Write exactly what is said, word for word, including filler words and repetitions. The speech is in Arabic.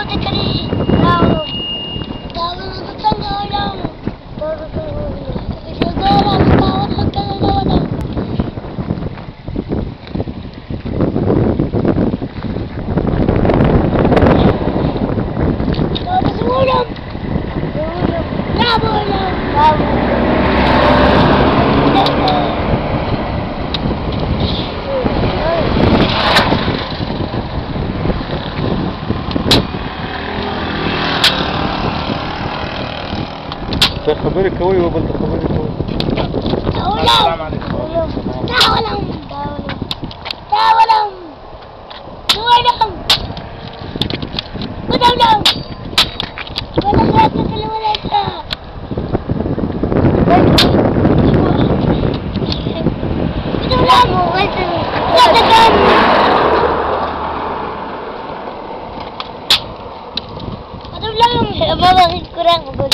kali. Tahu. Tahu tentang orang. Tahu tentang. Segala tahu tentang orang. Tahu semua orang. Tahu orang. Tahu. خبرك قوي وبنت خبرك قوي. السلام عليكم. تعالوا تعالوا تعالوا تعالوا تعالوا ولا لا تكلم ولا تا تعالوا لا تكلم هذا لا بابا kurang